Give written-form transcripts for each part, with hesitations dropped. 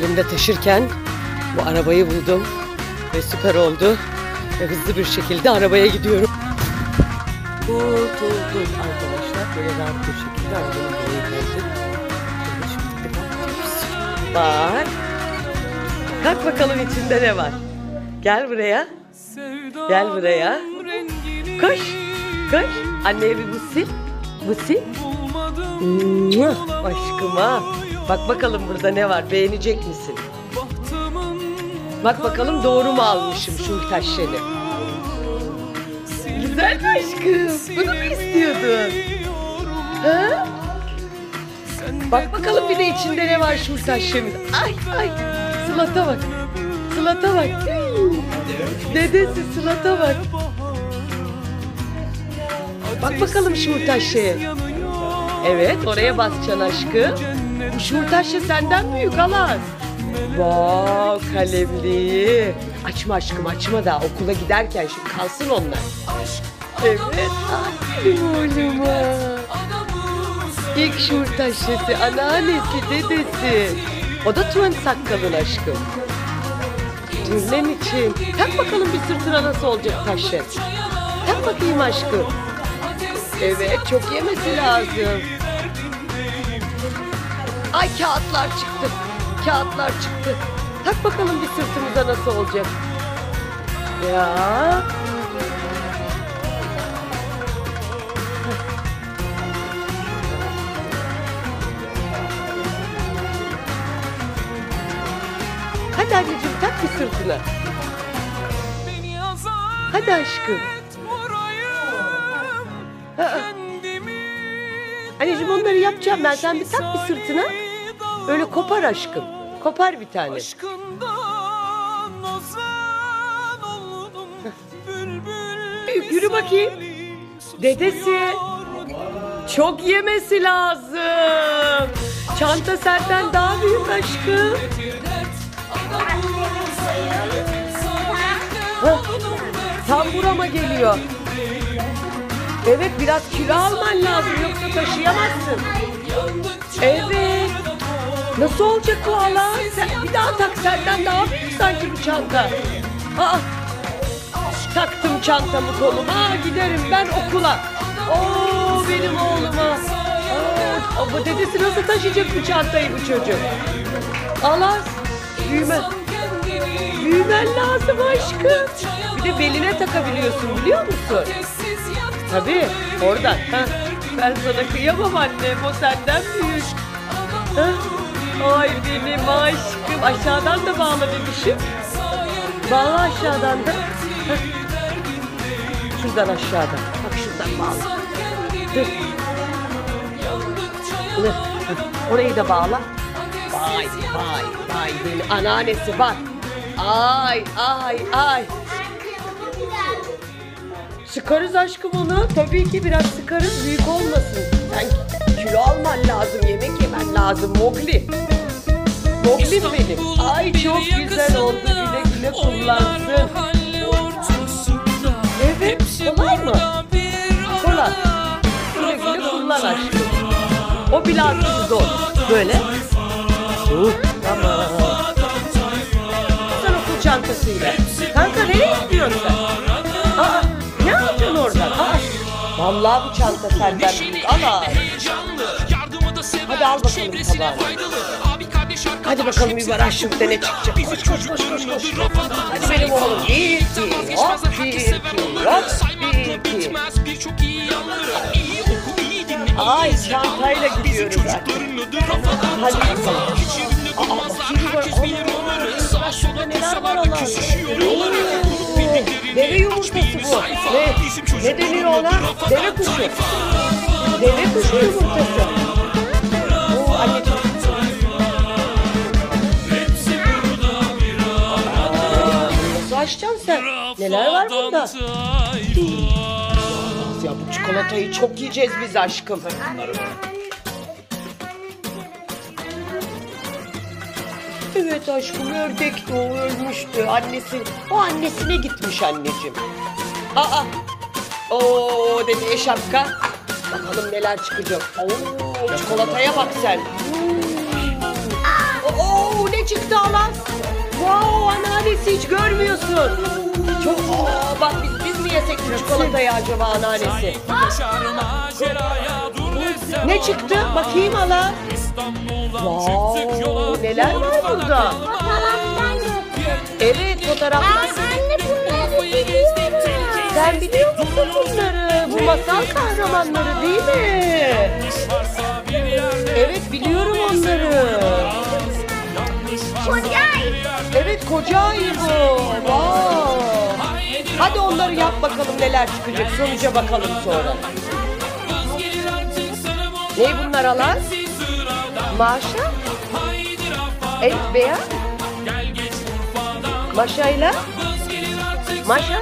Elimde taşırken bu arabayı buldum ve süper oldu. Ve hızlı bir şekilde arabaya gidiyorum. Kurtuldum arkadaşlar. Böyle rahat bir şekilde arabanın buraya geldim. Böyle şimdi bakıyoruz. Bak. Kalk bakalım içinde ne var. Gel buraya. Gel buraya. Koş. Koş. Anneye bir busil. Busil. Aşkıma. Bak bakalım burada ne var. Beğenecek misin? Bak bakalım doğru mu almışım şu taşları. Güzel mi aşkım? Bunu mu istiyordun? Ha? Bak bakalım bir de içinde ne var şu taşlarımız. Ay ay. Sılata bak. Sılata bak. Dedesi Sılata bak. Bak bakalım şu taşı. Evet, oraya basacaksın aşkım. Bu şurtaşı senden büyük Alaz. Bak kalemliği. Açma aşkım, açma da okula giderken şimdi kalsın onlar. Evet, benim oğluma. İlk şurtaşısı, anneannesi, dedesi. O da tüven sakkalın aşkım. Tüven için. Tak bakalım bir sırtına nasıl olacak taşı. Tak bakayım aşkım. Evet, çok yemesi lazım. Ay kağıtlar çıktı. Kağıtlar çıktı. Tak bakalım bir sırtımıza nasıl olacak. Ya. Hadi anneciğim tak bir sırtına. Hadi aşkım. Anneciğim onları yapacağım ben. Sen bir tak bir sırtına. Öyle kopar aşkım. Kopar bir tane. Yürü bakayım. Dedesi. Çok yemesi lazım. Çanta senden daha büyük aşkım. Tam burama geliyor. Evet biraz kilo alman lazım yoksa taşıyamazsın. Evet. Nasıl olacak bu hala? Bir daha tak senden daha büyük sanki bu çanta. Aa, taktım çantamı koluma giderim ben okula. Oo benim oğluma. Bu dedesi nasıl taşıyacak bu çantayı bu çocuk? Alaz büyümen lazım aşkım. Bir de beline takabiliyorsun biliyor musun? Tabii oradan. Ha. Ben sana kıyamam annem o senden büyük. Ha. Ay benim aşkım. Aşağıdan da bağla bebişim. Bağla aşağıdan da. Ha. Şuradan aşağıdan. Bak şuradan bağla. Dur. Dur. Orayı da bağla. Vay vay vay benim anneannesi bak. Ay ay ay. Sıkarız aşkım onu. Tabii ki biraz sıkarız. Büyük olmasın. Sen kilo alman lazım. Yemek yemen lazım. Mogli. Moglim benim. Ay çok güzel oldu. Güle güle kullansın. Evet. Kolay mı? Kolay. Güle güle kullan aşkım. O bile artık zor. Böyle. Tamam. Sen okul çantasıyla. Kanka nereye gidiyorsun sen? Aa. Ne yapıyorsun oradan? Vallahi bu çanta senden büyük. Al. Hadi al bakalım tabağını. Hadi bakalım bir baraj şurada ne çıkacak. Koş koş koş koş koş. Hadi benim oğlum. Bir iki hop bir iki hop bir iki. Ay çantayla gidiyoruz artık. Hadi bakalım. Bakayım var. Şurada neler var Allah'ım. Deve yumurtası bu. Ne deniyor ona? Deve kuşu. Deve kuşu yumurtası. Oo anneciğim. Nasıl açacaksın sen? Neler var bunda? Ya bu çikolatayı çok yiyeceğiz biz aşkım. Evet aşkım ördekti o ölmüştü. O annesine gitmiş anneciğim. Oo dedi şapka. Bakalım neler çıkacak. Oo çikolataya bak sen. Oo ne çıktı anneannesi hiç görmüyorsun. Çok bak biz mi yesek bu çikolatayı acaba anneannesi? Ne çıktı? Bakayım hala. Wow, neler var burada? Evet, fotoğraflar. Anne bunları biliyorum. Sen biliyor musun bunları? Bu masal kahramanları değil mi? Evet, biliyorum onları. Koca ayı. Evet, koca ayı bu. Wow. Hadi onları yap bakalım neler çıkacak. Sonuca bakalım sonra. Ne bunlar alan? Maşa? Evet, beyaz. Maşayla? Maşa.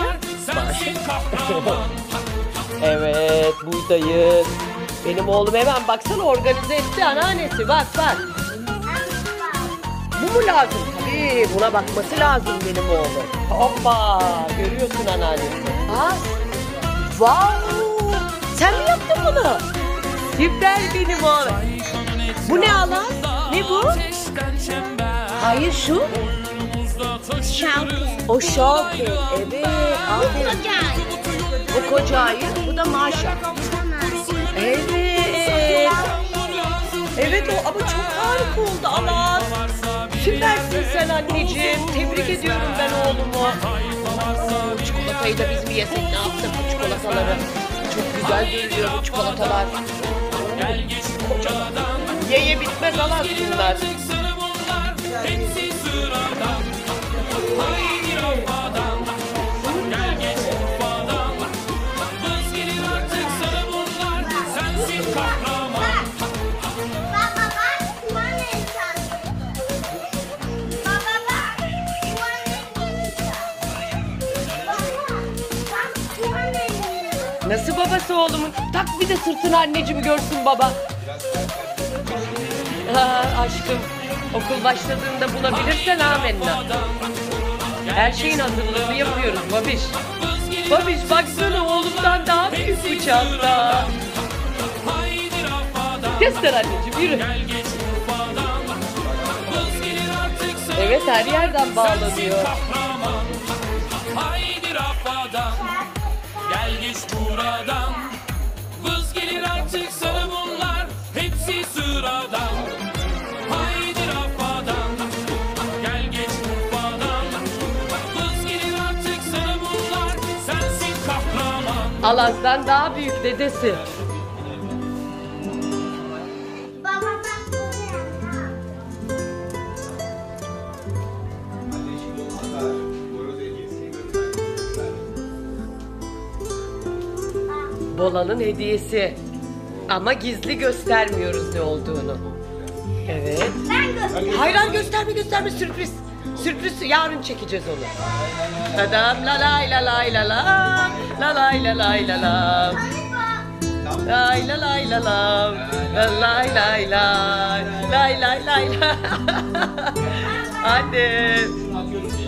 Evet, buradayız. Benim oğlum hemen baksana organize etti anneannesi. Bak. Bu mu lazım? Tabii buna bakması lazım benim oğlum. Hoppa, görüyorsun anneannesi. Wow, sen mi yaptın bunu? Süper benim oğlum. Bu ne alan? Ne bu? Hayır şu. Şarkı. O şarkı. Evet. Aferin. Koca ayı. Bu koca ayı. Bu da Maşa. Evet. Evet o ama çok harika oldu alan. Süpersin sen anneciğim. Tebrik ediyorum ben oğlumu. Çikolatayı da biz mi yesek ne yaptık bu çikolataları? Çok güzel görünüyor bu çikolatalar. Kocaman. Ye bitmez alan bunlar. Nasıl babası oğlumun? Tak bir de sırtını anneciğim görsün baba. Aşkım okul başladığında bulabilirsen amenna. Her şeyin hazırlığını yapıyoruz babiş. Babiş baksana oğlumdan daha büyük bu çanta. Göster anneciğim yürü. Evet her yerden bağlanıyor. Gel geç buradan. Vız gelir artık sana bunlar. Hepsi sıradan. Haydi rafadan. Gel geç buradan. Vız gelir artık sana bunlar. Sensin kahraman. Alaz'dan daha büyük dedesi. Bola'nın hediyesi. Ama gizli göstermiyoruz ne olduğunu. Evet. Hayır gösterme sürpriz. Sürpriz yarın çekeceğiz onu. Tadam la lay la lay la la. La lay la lay la la. Lay la lay la la. La lay lay lay. Lay lay lay la. Hadi.